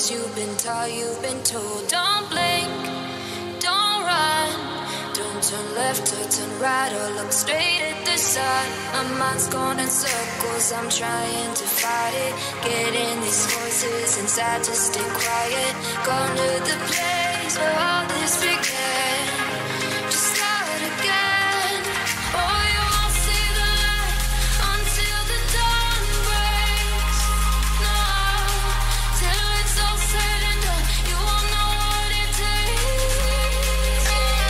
things you've been taught, you've been told. Don't blink, don't run, don't turn left or turn right or look straight at the sun. My mind's going in circles, I'm trying to fight it. Getting these voices inside to stay quiet. Gone to the place where all this began. Just start again. Oh, you won't see the light until the dawn breaks. No, till it's all said and done, you won't know what it takes.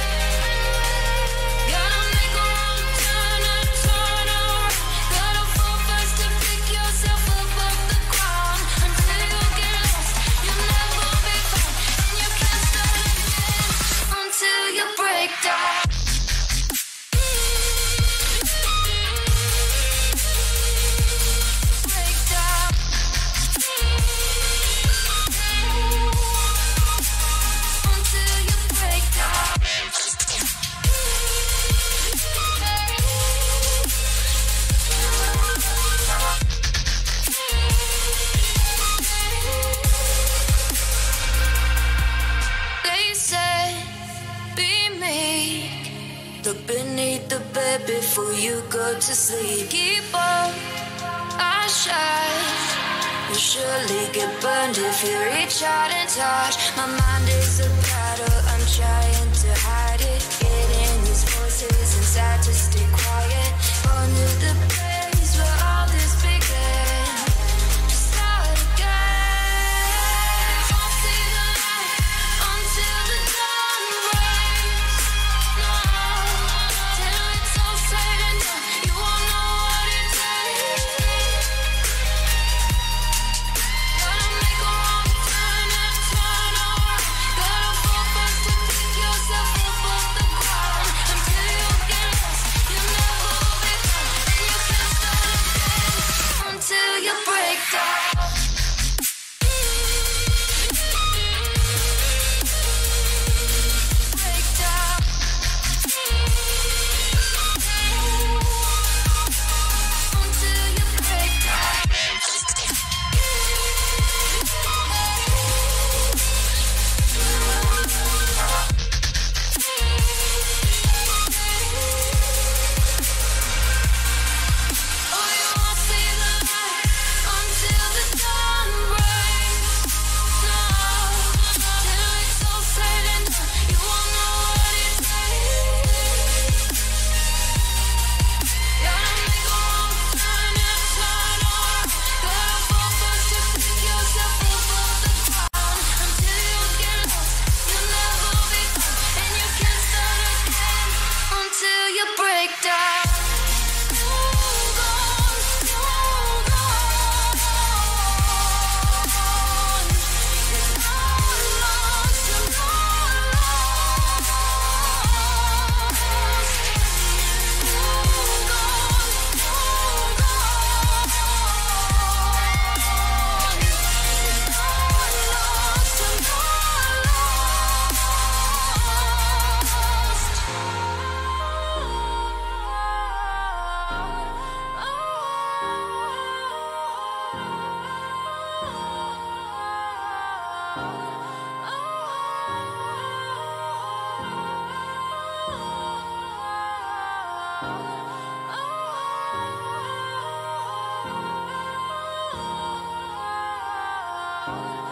Gotta make a wrong turn and turn around. Gotta fall fast to pick yourself up off the ground. Until you get lost, you'll never be found. And you can't start again until you break down. Break down. Until you break down. They say, be meek. Look beneath the bed before you go to sleep. Keep on, I shine. You'll surely get burned if you reach out and touch. My mind is a battle, I'm trying to hide it. Getting these voices inside to stay quiet. On to the place where all this began. Just start again. Won't see the light until the dawn breaks. No, till it's all said and done, you won't know what it takes. Gotta make a wrong turn and turn around. Gotta fall fast to pick yourself up off the ground. Until you get lost, you'll never be found. And you can't start again until you break down. Break down. Until you break down. Oh, you won't see the light until the dawn breaks. No, till it's all said and done, you won't know what it takes. Gotta make a wrong turn and turn around. Gotta fall fast to pick yourself up off the ground. Until you get lost, you'll never be found. And you can't start again until you break down. Oh,